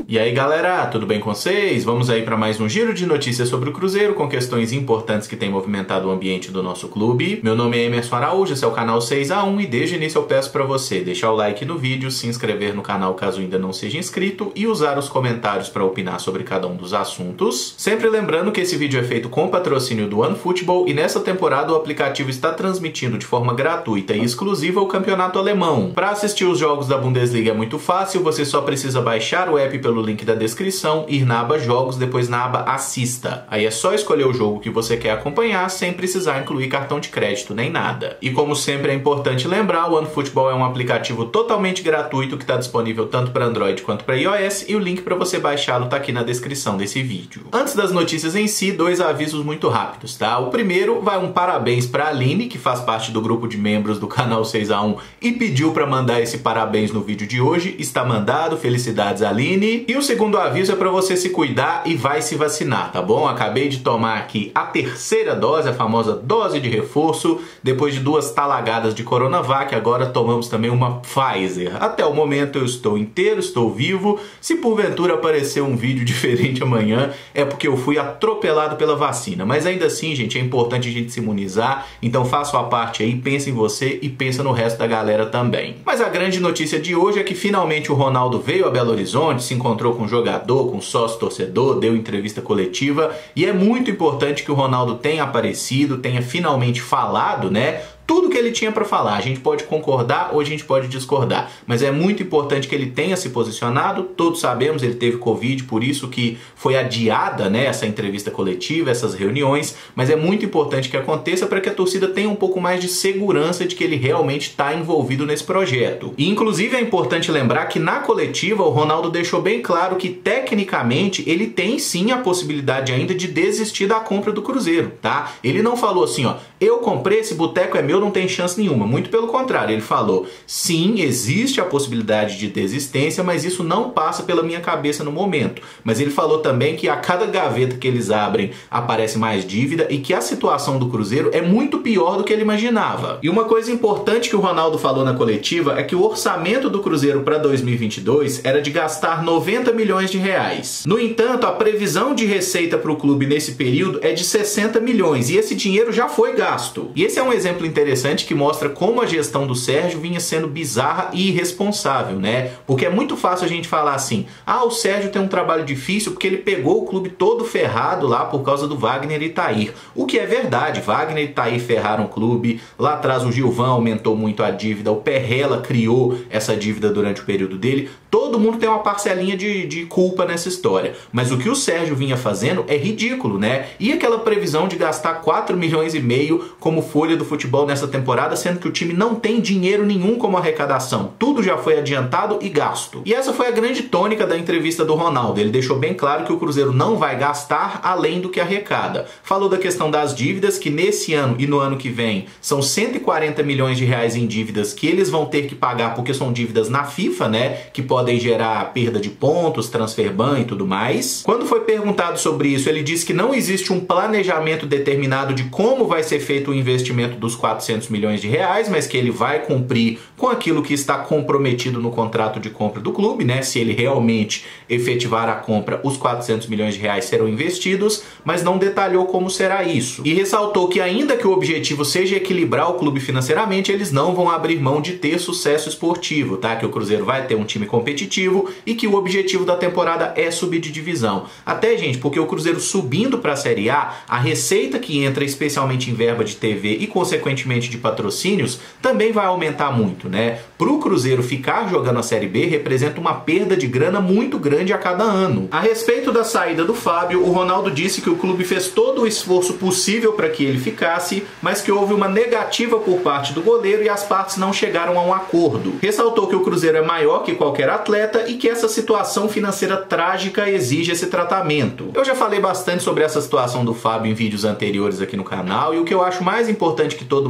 E aí galera, tudo bem com vocês? Vamos aí para mais um giro de notícias sobre o Cruzeiro com questões importantes que têm movimentado o ambiente do nosso clube. Meu nome é Emerson Araújo, esse é o canal 6x1 e desde o início eu peço para você deixar o like no vídeo, se inscrever no canal caso ainda não seja inscrito e usar os comentários para opinar sobre cada um dos assuntos. Sempre lembrando que esse vídeo é feito com patrocínio do OneFootball e nessa temporada o aplicativo está transmitindo de forma gratuita e exclusiva o campeonato alemão. Para assistir os jogos da Bundesliga é muito fácil, você só precisa baixar o app pelo link da descrição, ir na aba Jogos, depois na aba Assista. Aí é só escolher o jogo que você quer acompanhar sem precisar incluir cartão de crédito nem nada. E como sempre é importante lembrar, o OneFootball é um aplicativo totalmente gratuito que está disponível tanto para Android quanto para iOS e o link para você baixá-lo está aqui na descrição desse vídeo. Antes das notícias em si, dois avisos muito rápidos, tá? O primeiro vai um parabéns para a Aline, que faz parte do grupo de membros do canal 6x1 e pediu para mandar esse parabéns no vídeo de hoje. Está mandado, felicidades Aline. E o segundo aviso é para você se cuidar e vai se vacinar, tá bom? Acabei de tomar aqui a terceira dose, a famosa dose de reforço, depois de 2 talagadas de Coronavac, agora tomamos também uma Pfizer. Até o momento eu estou inteiro, estou vivo. Se porventura aparecer um vídeo diferente amanhã, é porque eu fui atropelado pela vacina. Mas ainda assim, gente, é importante a gente se imunizar, então faça a parte aí, pensa em você e pensa no resto da galera também. Mas a grande notícia de hoje é que finalmente o Ronaldo veio a Belo Horizonte, se encontrou com o jogador, com o sócio-torcedor, deu entrevista coletiva e é muito importante que o Ronaldo tenha aparecido, tenha finalmente falado, né? Tudo que ele tinha para falar. A gente pode concordar ou a gente pode discordar, mas é muito importante que ele tenha se posicionado. Todos sabemos, ele teve Covid, por isso que foi adiada, né, essa entrevista coletiva, essas reuniões, mas é muito importante que aconteça para que a torcida tenha um pouco mais de segurança de que ele realmente está envolvido nesse projeto. E inclusive é importante lembrar que na coletiva o Ronaldo deixou bem claro que tecnicamente ele tem sim a possibilidade ainda de desistir da compra do Cruzeiro, tá? Ele não falou assim, ó, eu comprei, esse boteco é meu, não tem chance nenhuma. Muito pelo contrário, ele falou, sim, existe a possibilidade de desistência, mas isso não passa pela minha cabeça no momento. Mas ele falou também que a cada gaveta que eles abrem aparece mais dívida e que a situação do Cruzeiro é muito pior do que ele imaginava. E uma coisa importante que o Ronaldo falou na coletiva é que o orçamento do Cruzeiro para 2022 era de gastar 90 milhões de reais. No entanto, a previsão de receita para o clube nesse período é de 60 milhões e esse dinheiro já foi gasto. E esse é um exemplo interessante que mostra como a gestão do Sérgio vinha sendo bizarra e irresponsável, né? Porque é muito fácil a gente falar assim, ah, o Sérgio tem um trabalho difícil porque ele pegou o clube todo ferrado lá por causa do Wagner e Thair. O que é verdade, Wagner e Thair ferraram o clube, lá atrás o Gilvan aumentou muito a dívida, o Perrella criou essa dívida durante o período dele, todo mundo tem uma parcelinha de culpa nessa história. Mas o que o Sérgio vinha fazendo é ridículo, né? E aquela previsão de gastar 4 milhões e meio como folha do futebol nessa temporada, sendo que o time não tem dinheiro nenhum como arrecadação. Tudo já foi adiantado e gasto. E essa foi a grande tônica da entrevista do Ronaldo. Ele deixou bem claro que o Cruzeiro não vai gastar além do que arrecada. Falou da questão das dívidas, que nesse ano e no ano que vem são 140 milhões de reais em dívidas que eles vão ter que pagar porque são dívidas na FIFA, né? Que podem gerar perda de pontos, transfer ban e tudo mais. Quando foi perguntado sobre isso, ele disse que não existe um planejamento determinado de como vai ser feito o investimento dos 400 milhões de reais, mas que ele vai cumprir com aquilo que está comprometido no contrato de compra do clube, né? Se ele realmente efetivar a compra, os 400 milhões de reais serão investidos, mas não detalhou como será isso. E ressaltou que ainda que o objetivo seja equilibrar o clube financeiramente, eles não vão abrir mão de ter sucesso esportivo, tá? Que o Cruzeiro vai ter um time competitivo e que o objetivo da temporada é subir de divisão. Até, gente, porque o Cruzeiro subindo para a Série A receita que entra especialmente em verba de TV e consequentemente de patrocínios também vai aumentar muito, né? Para o Cruzeiro ficar jogando a Série B representa uma perda de grana muito grande a cada ano. A respeito da saída do Fábio, o Ronaldo disse que o clube fez todo o esforço possível para que ele ficasse, mas que houve uma negativa por parte do goleiro e as partes não chegaram a um acordo. Ressaltou que o Cruzeiro é maior que qualquer atleta e que essa situação financeira trágica exige esse tratamento. Eu já falei bastante sobre essa situação do Fábio em vídeos anteriores aqui no canal e o que eu acho mais importante que todo mundo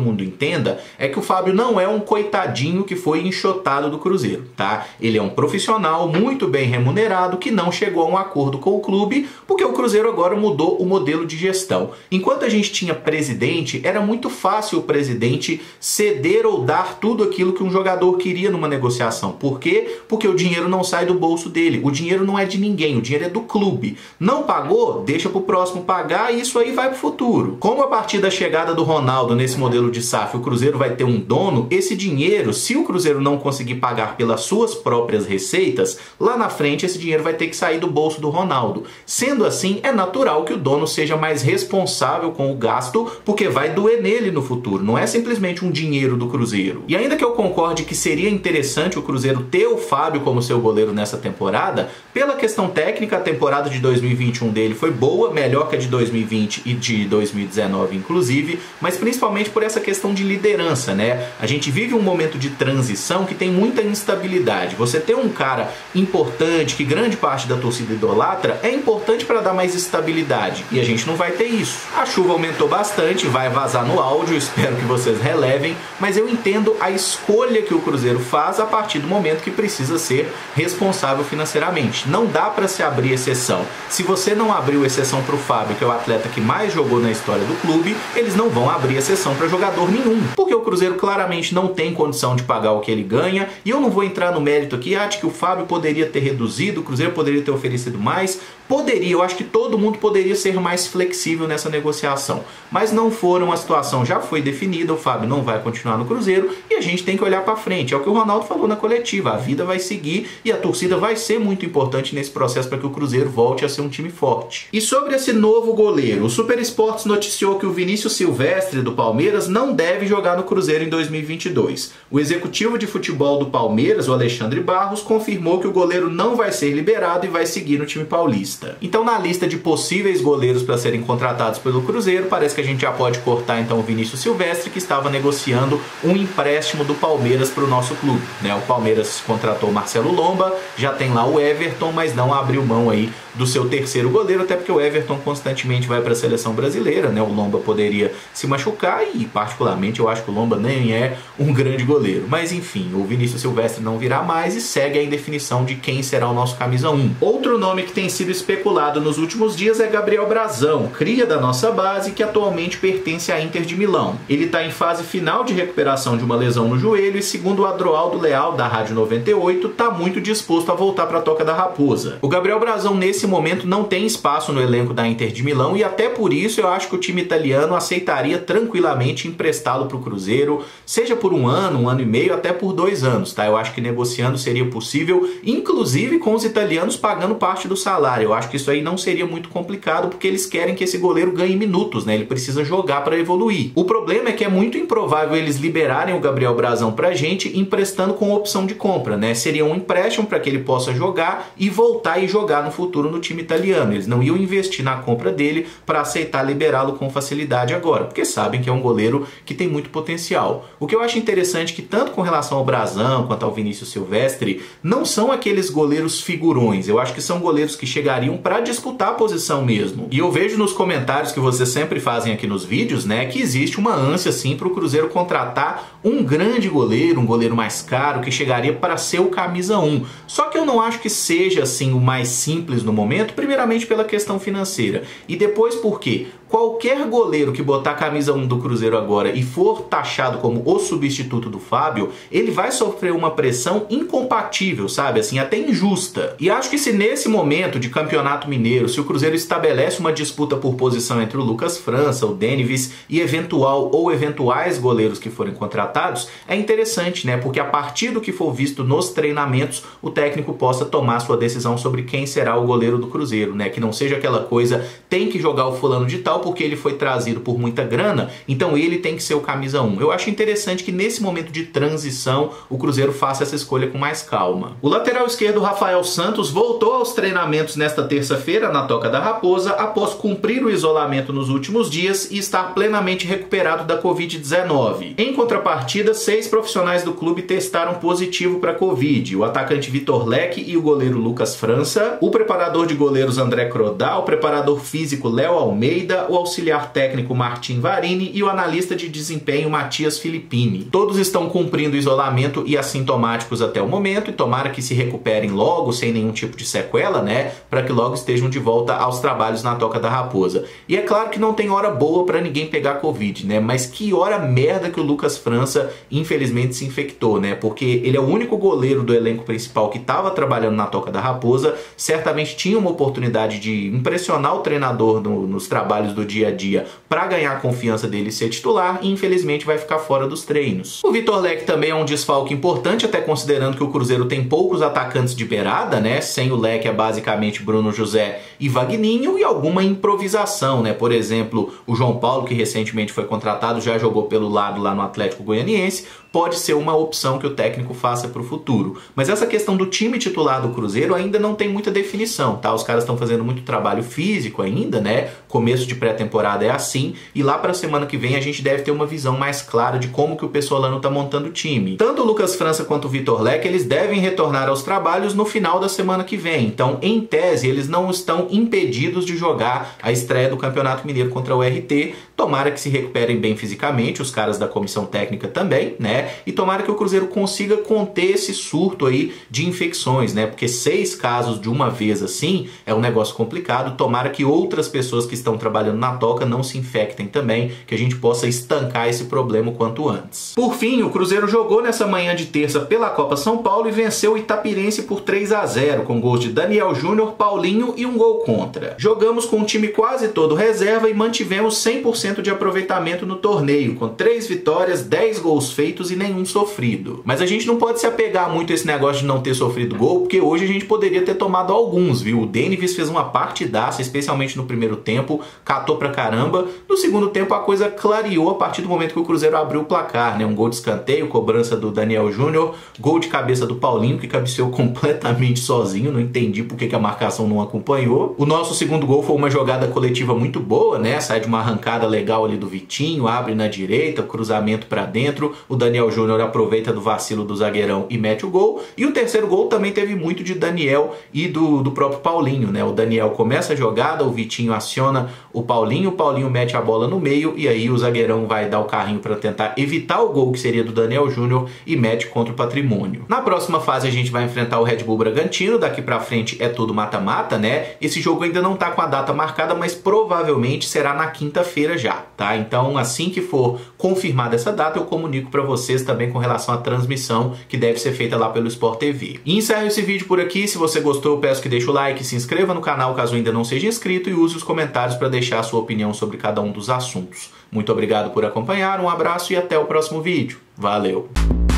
mundo entenda é que o Fábio não é um coitadinho que foi enxotado do Cruzeiro, tá? Ele é um profissional muito bem remunerado que não chegou a um acordo com o clube porque o Cruzeiro agora mudou o modelo de gestão. Enquanto a gente tinha presidente, era muito fácil o presidente ceder ou dar tudo aquilo que um jogador queria numa negociação. Por quê? Porque o dinheiro não sai do bolso dele. O dinheiro não é de ninguém, o dinheiro é do clube. Não pagou? Deixa pro próximo pagar e isso aí vai pro futuro. Como a partir da chegada do Ronaldo nesse modelo de SAF o Cruzeiro vai ter um dono, esse dinheiro, se o Cruzeiro não conseguir pagar pelas suas próprias receitas, lá na frente esse dinheiro vai ter que sair do bolso do Ronaldo. Sendo assim, é natural que o dono seja mais responsável com o gasto, porque vai doer nele no futuro. Não é simplesmente um dinheiro do Cruzeiro. E ainda que eu concorde que seria interessante o Cruzeiro ter o Fábio como seu goleiro nessa temporada, pela questão técnica, a temporada de 2021 dele foi boa, melhor que a de 2020 e de 2019 inclusive, mas principalmente por essa questão de liderança, né? A gente vive um momento de transição que tem muita instabilidade. Você ter um cara importante, que grande parte da torcida idolatra, é importante para dar mais estabilidade. E a gente não vai ter isso. A chuva aumentou bastante, vai vazar no áudio, espero que vocês relevem, mas eu entendo a escolha que o Cruzeiro faz a partir do momento que precisa ser responsável financeiramente. Não dá para se abrir exceção. Se você não abriu exceção para o Fábio, que é o atleta que mais jogou na história do clube, eles não vão abrir exceção para jogador nenhum, porque o Cruzeiro claramente não tem condição de pagar o que ele ganha, e eu não vou entrar no mérito aqui, de que o Fábio poderia ter reduzido, o Cruzeiro poderia ter oferecido mais, poderia, eu acho que todo mundo poderia ser mais flexível nessa negociação, mas não foram, a situação já foi definida, o Fábio não vai continuar no Cruzeiro e a gente tem que olhar para frente, é o que o Ronaldo falou na coletiva, a vida vai seguir e a torcida vai ser muito importante nesse processo para que o Cruzeiro volte a ser um time forte. E sobre esse novo goleiro, o Super Esportes noticiou que o Vinícius Silvestre do Palmeiras não deve jogar no Cruzeiro em 2022. O executivo de futebol do Palmeiras, o Alexandre Barros, confirmou que o goleiro não vai ser liberado e vai seguir no time paulista. Então, na lista de possíveis goleiros para serem contratados pelo Cruzeiro, parece que a gente já pode cortar então o Vinícius Silvestre, que estava negociando um empréstimo do Palmeiras para o nosso clube, né? O Palmeiras contratou Marcelo Lomba, já tem lá o Everton, mas não abriu mão aí do seu terceiro goleiro, até porque o Everton constantemente vai para a seleção brasileira, né? O Lomba poderia se machucar e, particularmente, eu acho que o Lomba nem é um grande goleiro. Mas, enfim, o Vinícius Silvestre não virá mais e segue a indefinição de quem será o nosso camisa 1. Outro nome que tem sido especulado nos últimos dias é Gabriel Brazão, cria da nossa base, que atualmente pertence à Inter de Milão. Ele está em fase final de recuperação de uma lesão no joelho e, segundo o Adroaldo Leal, da Rádio 98, está muito disposto a voltar para a Toca da Raposa. O Gabriel Brazão, nesse momento, não tem espaço no elenco da Inter de Milão e até por isso eu acho que o time italiano aceitaria tranquilamente emprestá-lo para o Cruzeiro, seja por um ano e meio, até por 2 anos, tá? Eu acho que negociando seria possível, inclusive com os italianos pagando parte do salário. Eu acho que isso aí não seria muito complicado, porque eles querem que esse goleiro ganhe minutos, né? Ele precisa jogar para evoluir. O problema é que é muito improvável eles liberarem o Gabriel Brazão pra gente emprestando com opção de compra, né? Seria um empréstimo para que ele possa jogar e voltar e jogar no futuro no time italiano. Eles não iam investir na compra dele para aceitar liberá-lo com facilidade agora, porque sabem que é um goleiro que tem muito potencial. O que eu acho interessante é que tanto com relação ao Brazão quanto ao Vinícius Silvestre, não são aqueles goleiros figurões. Eu acho que são goleiros que chegariam para disputar a posição mesmo. E eu vejo nos comentários que vocês sempre fazem aqui nos vídeos, né, que existe uma ânsia sim para o Cruzeiro contratar um grande goleiro, um goleiro mais caro, que chegaria para ser o camisa 1. Só que eu não acho que seja assim o mais simples no momento, primeiramente pela questão financeira e depois porque qualquer goleiro que botar a camisa 1 do Cruzeiro agora e for taxado como o substituto do Fábio, ele vai sofrer uma pressão incompatível, sabe? Assim, até injusta. E acho que se nesse momento de campeonato mineiro, se o Cruzeiro estabelece uma disputa por posição entre o Lucas França, o Denivis e eventual ou eventuais goleiros que forem contratados, é interessante, né? Porque a partir do que for visto nos treinamentos, o técnico possa tomar sua decisão sobre quem será o goleiro do Cruzeiro, né? Que não seja aquela coisa, tem que jogar o fulano de tal porque ele foi trazido por muita grana, então ele tem que ser o camisa 1. Eu acho interessante que nesse momento de transição o Cruzeiro faça essa escolha com mais calma. O lateral esquerdo Rafael Santos voltou aos treinamentos nesta terça-feira na Toca da Raposa após cumprir o isolamento nos últimos dias e estar plenamente recuperado da Covid-19. Em contrapartida, 6 profissionais do clube testaram positivo para Covid: o atacante Vitor Leque e o goleiro Lucas França, o preparador de goleiros André Crodá, o preparador físico Léo Almeida, o auxiliar técnico Martin Varini e o analista de desempenho Matias Filippini. Todos estão cumprindo isolamento e assintomáticos até o momento, e tomara que se recuperem logo, sem nenhum tipo de sequela, né? Para que logo estejam de volta aos trabalhos na Toca da Raposa. E é claro que não tem hora boa para ninguém pegar Covid, né? Mas que hora merda que o Lucas França infelizmente se infectou, né? Porque ele é o único goleiro do elenco principal que estava trabalhando na Toca da Raposa, certamente tinha uma oportunidade de impressionar o treinador nos trabalhos do dia a dia para ganhar a confiança dele e ser titular, e infelizmente vai ficar fora dos treinos. O Vitor Leque também é um desfalque importante, até considerando que o Cruzeiro tem poucos atacantes de beirada, né? Sem o Leque é basicamente Bruno José e Vagninho, e alguma improvisação, né? Por exemplo, o João Paulo, que recentemente foi contratado, já jogou pelo lado lá no Atlético Goianiense, pode ser uma opção que o técnico faça para o futuro. Mas essa questão do time titular do Cruzeiro ainda não tem muita definição, tá? Os caras estão fazendo muito trabalho físico ainda, né? Começo de pré-temporada é assim, e lá para a semana que vem a gente deve ter uma visão mais clara de como que o Pessolano tá montando o time. Tanto o Lucas França quanto o Vitor Leque, eles devem retornar aos trabalhos no final da semana que vem. Então, em tese, eles não estão impedidos de jogar a estreia do Campeonato Mineiro contra o RT. Tomara que se recuperem bem fisicamente, os caras da comissão técnica também, né? E tomara que o Cruzeiro consiga conter esse surto aí de infecções, né? Porque 6 casos de uma vez assim é um negócio complicado. Tomara que outras pessoas que estão trabalhando na Toca não se infectem também, que a gente possa estancar esse problema o quanto antes. Por fim, o Cruzeiro jogou nessa manhã de terça pela Copa São Paulo e venceu o Itapirense por 3-0, com gols de Daniel Júnior, Paulinho e um gol contra. Jogamos com um time quase todo reserva e mantivemos 100% de aproveitamento no torneio, com 3 vitórias, 10 gols feitos e nenhum sofrido. Mas a gente não pode se apegar muito a esse negócio de não ter sofrido gol, porque hoje a gente poderia ter tomado alguns, viu? O Denivis fez uma partidaça, especialmente no primeiro tempo, catou pra caramba. No segundo tempo a coisa clareou a partir do momento que o Cruzeiro abriu o placar, né? Um gol de escanteio, cobrança do Daniel Júnior, gol de cabeça do Paulinho, que cabeceou completamente sozinho, não entendi por que a marcação não acompanhou. O nosso segundo gol foi uma jogada coletiva muito boa, né? Sai de uma arrancada legal ali do Vitinho, abre na direita, cruzamento pra dentro, o Daniel Júnior aproveita do vacilo do zagueirão e mete o gol. E o terceiro gol também teve muito de Daniel e do próprio Paulinho, né? O Daniel começa a jogada, o Vitinho aciona o Paulinho mete a bola no meio, e aí o zagueirão vai dar o carrinho para tentar evitar o gol que seria do Daniel Júnior e mete contra o Patrimônio. Na próxima fase a gente vai enfrentar o Red Bull Bragantino, daqui pra frente é tudo mata-mata, né? Esse jogo ainda não tá com a data marcada, mas provavelmente será na quinta-feira já, tá? Então assim que for confirmada essa data eu comunico para vocês também com relação à transmissão que deve ser feita lá pelo Sport TV. E encerro esse vídeo por aqui. Se você gostou, eu peço que deixe o like, se inscreva no canal caso ainda não seja inscrito e use os comentários para deixar a sua opinião sobre cada um dos assuntos. Muito obrigado por acompanhar, um abraço e até o próximo vídeo. Valeu!